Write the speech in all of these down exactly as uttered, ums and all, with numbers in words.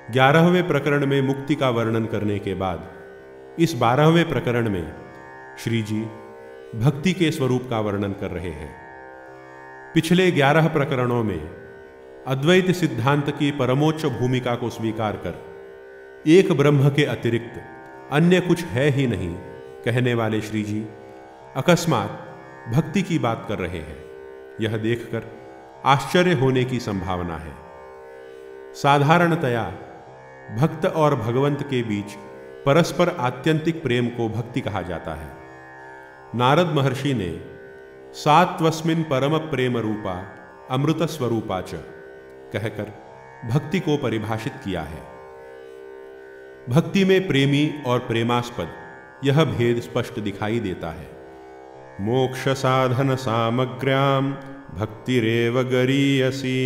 ग्यारहवें प्रकरण में मुक्ति का वर्णन करने के बाद इस बारहवें प्रकरण में श्री जी भक्ति के स्वरूप का वर्णन कर रहे हैं। पिछले ग्यारह प्रकरणों में अद्वैत सिद्धांत की परमोच्च भूमिका को स्वीकार कर एक ब्रह्म के अतिरिक्त अन्य कुछ है ही नहीं कहने वाले श्री जी अकस्मात भक्ति की बात कर रहे हैं। यह देखकर आश्चर्य होने की संभावना है। साधारणतया भक्त और भगवंत के बीच परस्पर आत्यंतिक प्रेम को भक्ति कहा जाता है। नारद महर्षि ने सात्वस्मिन् परम प्रेम रूपा अमृत स्वरूपा च कहकर भक्ति को परिभाषित किया है। भक्ति में प्रेमी और प्रेमास्पद यह भेद स्पष्ट दिखाई देता है। मोक्ष साधन सामग्र्याम भक्तिरेव गरीयसी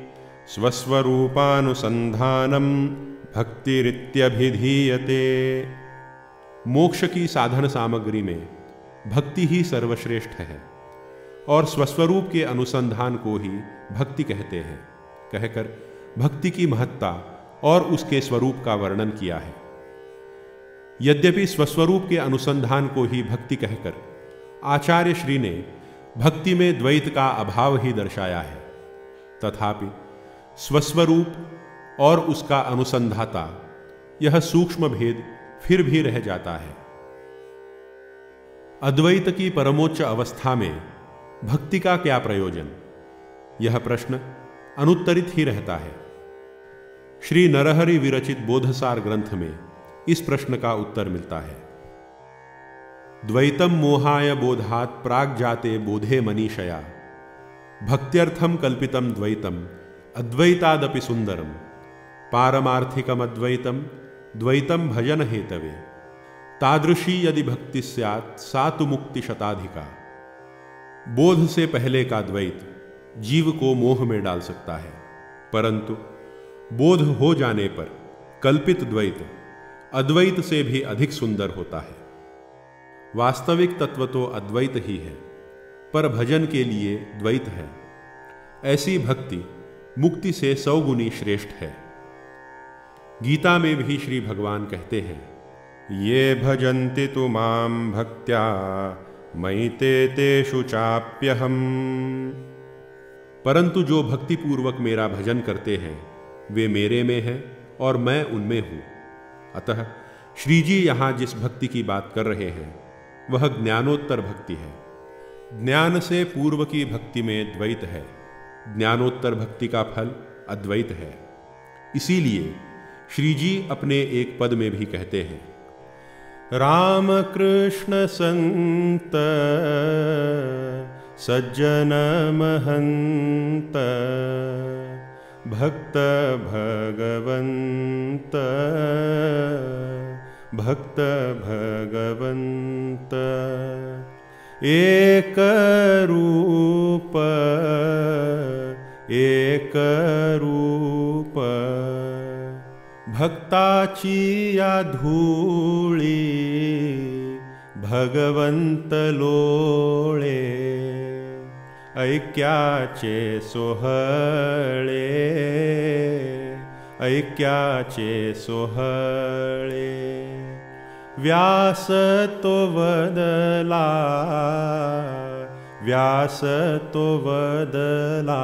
स्वस्वरूपानुसंधानम भक्तिरित्यभिधीयते। मोक्ष की साधन सामग्री में भक्ति ही सर्वश्रेष्ठ है और स्वस्वरूप के अनुसंधान को ही भक्ति कहते हैं कहकर भक्ति की महत्ता और उसके स्वरूप का वर्णन किया है। यद्यपि स्वस्वरूप के अनुसंधान को ही भक्ति कहकर आचार्य श्री ने भक्ति में द्वैत का अभाव ही दर्शाया है, तथापि स्वस्वरूप और उसका अनुसंधाता यह सूक्ष्म भेद फिर भी रह जाता है। अद्वैत की परमोच्च अवस्था में भक्ति का क्या प्रयोजन, यह प्रश्न अनुत्तरित ही रहता है। श्री नरहरि विरचित बोधसार ग्रंथ में इस प्रश्न का उत्तर मिलता है। द्वैतम मोहाय बोधात प्राग जाते बोधे मनीषया भक्त्यर्थम कल्पितम द्वैतम अद्वैतादपि सुंदरम पारमार्थिकम अद्वैतम द्वैतम भजन हेतवे तादृशी यदि भक्ति स्यात् सा तु मुक्ति शताधिका। बोध से पहले का द्वैत जीव को मोह में डाल सकता है, परंतु बोध हो जाने पर कल्पित द्वैत अद्वैत से भी अधिक सुंदर होता है। वास्तविक तत्व तो अद्वैत ही है, पर भजन के लिए द्वैत है। ऐसी भक्ति मुक्ति से सौ गुनी श्रेष्ठ है। गीता में भी श्री भगवान कहते हैं, ये भजन्ति तु मां भक्त्या मयि ते तेषु चाप्यहम्। परंतु जो भक्ति पूर्वक मेरा भजन करते हैं वे मेरे में हैं और मैं उनमें हूं। अतः श्री जी यहां जिस भक्ति की बात कर रहे हैं वह ज्ञानोत्तर भक्ति है। ज्ञान से पूर्व की भक्ति में द्वैत है, ज्ञानोत्तर भक्ति का फल अद्वैत है। इसीलिए श्री जी अपने एक पद में भी कहते हैं, राम कृष्ण संत सज्जन महंत भक्त भगवंत भक्त भगवंत एक रूप एक रूप भक्ताची या धूळी भगवंत लोळे ऐक्याचे सोहळे ऐक्याचे सोहळे व्यास तो वदला व्यास तो वदला।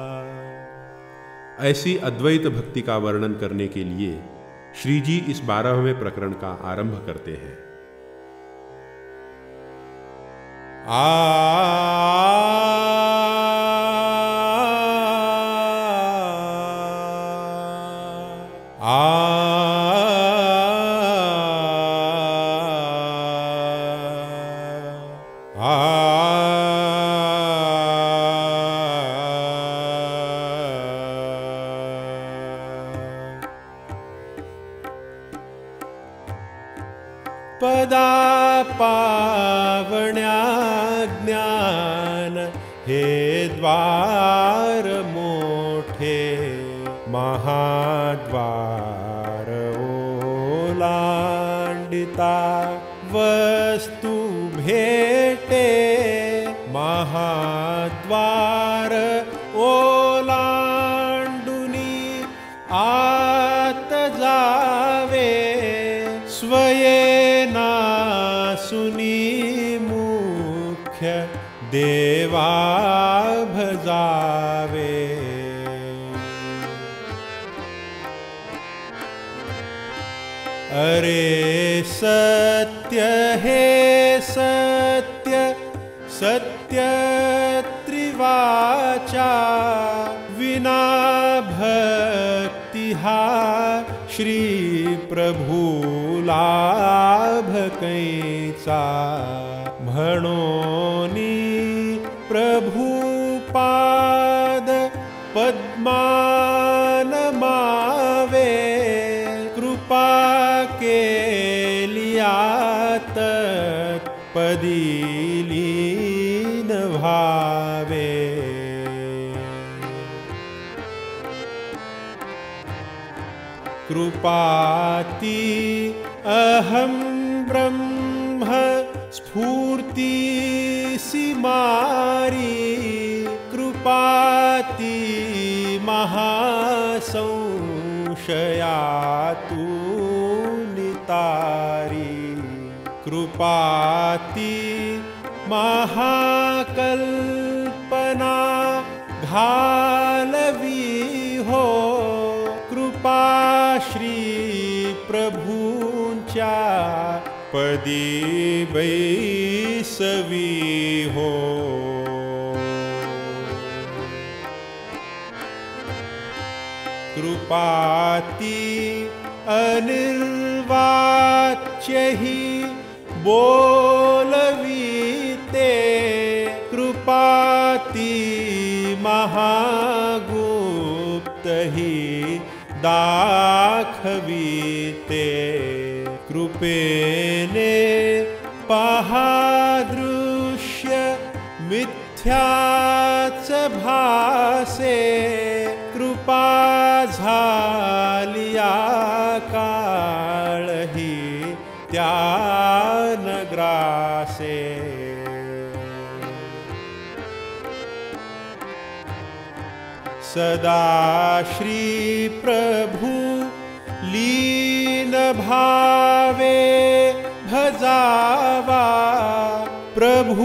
ऐसी अद्वैत भक्ति का वर्णन करने के लिए श्री जी इस बारहवें प्रकरण का आरंभ करते हैं। आ पदा पावण्या ज्ञान हे द्वार मोठे महाद्वार ओलांडिता वस्तु भेटे महाद्वार ओलांडुनी आत सुनी मुख्य देवा भजावे। अरे सत्य हे सत्य सत्य त्रिवाचा, विना भक्ति हा श्री प्रभु लाभ कैचा। म्हणोनी प्रभु पाद पद्मान मावे, कृपा के लिया तत्पदी लीन भावे। कृपाति अहम ब्रह्म स्फूर्ति सिमारी, कृपाति महासंशयातु नितारी। कृपाति महाकल्पना घालवी हो, कृपा श्री प्रभुंच्या पदी बैसवी हो। कृपाति अनिर्वाच्य ही बोलवीते, कृपाति महागुप्त ही दाखवीते। कृपेने पहा दृश्य मिथ्याच भासे, कृपा झालिया काळही त्यान ग्रासे। सदा श्री प्रभु लीन भावे भजावा, प्रभु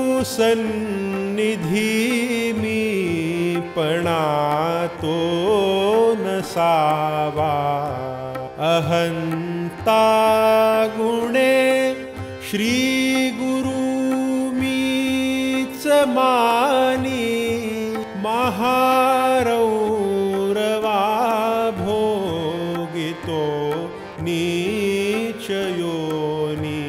सन्निधि मी पणा तो नसावा। अहंता गुणे श्री गुरु मीच मानी, महारौरवा भोगितो नीच योनी।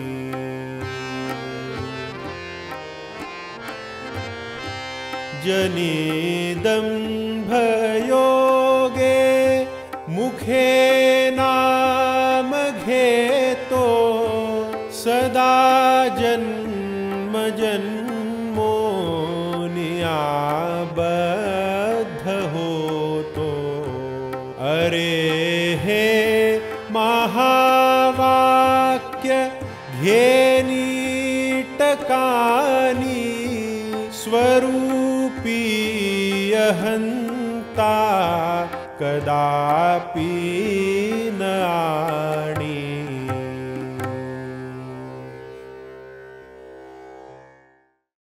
जनिदंभयोगे मुखे नाम घेतो, सदा जन्म जन्मोनिया बद्ध होतो। अरे हे महावाक्य घेनी टकानी, स्वरूपी अहंता कदापि न